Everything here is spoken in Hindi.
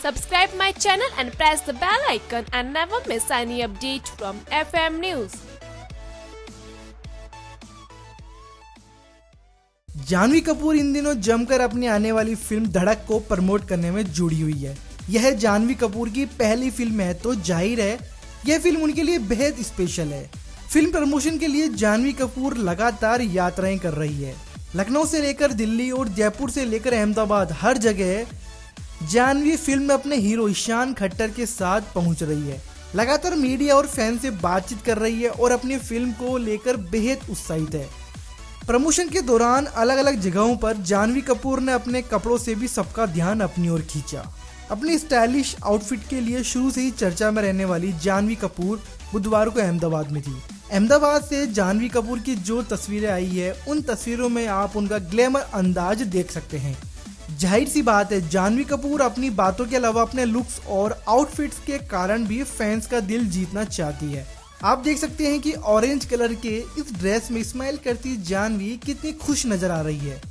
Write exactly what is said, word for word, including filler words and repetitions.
Subscribe my channel and press the bell icon and never miss any update from F M News. Janhvi Kapoor इन दिनों जमकर अपनी आने वाली फिल्म धड़क को प्रमोट करने में जुड़ी हुई है। यह जानवी कपूर की पहली फिल्म है तो जाहिर है यह फिल्म उनके लिए बेहद स्पेशल है। फिल्म प्रमोशन के लिए जानवी कपूर लगातार यात्राएं कर रही है। लखनऊ से लेकर दिल्ली और जयपुर से लेकर अहमदाबाद हर जगह जानवी फिल्म में अपने हीरो ईशान खट्टर के साथ पहुंच रही है। लगातार मीडिया और फैन से बातचीत कर रही है और अपनी फिल्म को लेकर बेहद उत्साहित है। प्रमोशन के दौरान अलग अलग जगहों पर जानवी कपूर ने अपने कपड़ों से भी सबका ध्यान अपनी ओर खींचा। अपनी स्टाइलिश आउटफिट के लिए शुरू से ही चर्चा में रहने वाली जानवी कपूर बुधवार को अहमदाबाद में थी। अहमदाबाद से जानवी कपूर की जो तस्वीरें आई है उन तस्वीरों में आप उनका ग्लैमर अंदाज देख सकते हैं। जाहिर सी बात है जानवी कपूर अपनी बातों के अलावा अपने लुक्स और आउटफिट्स के कारण भी फैंस का दिल जीतना चाहती है। आप देख सकते हैं कि ऑरेंज कलर के इस ड्रेस में स्माइल करती जानवी कितनी खुश नजर आ रही है।